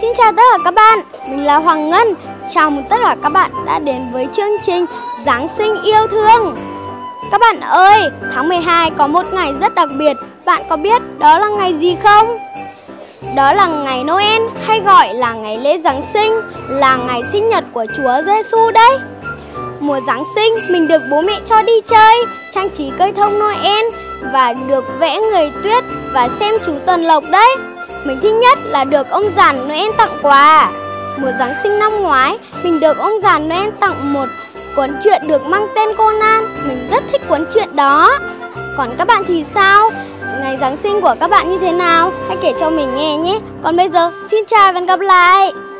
Xin chào tất cả các bạn, mình là Hoàng Ngân. Chào mừng tất cả các bạn đã đến với chương trình Giáng sinh yêu thương. Các bạn ơi, tháng 12 có một ngày rất đặc biệt. Bạn có biết đó là ngày gì không? Đó là ngày Noel, hay gọi là ngày lễ Giáng sinh, là ngày sinh nhật của Chúa Giêsu đấy. Mùa Giáng sinh, mình được bố mẹ cho đi chơi, trang trí cây thông Noel và được vẽ người tuyết và xem chú Tuần Lộc đấy. Mình thích nhất là được ông già Noel tặng quà. Mùa Giáng sinh năm ngoái, mình được ông già Noel tặng một cuốn truyện được mang tên Conan. Mình rất thích cuốn truyện đó. Còn các bạn thì sao? Ngày Giáng sinh của các bạn như thế nào? Hãy kể cho mình nghe nhé. Còn bây giờ, xin chào và hẹn gặp lại.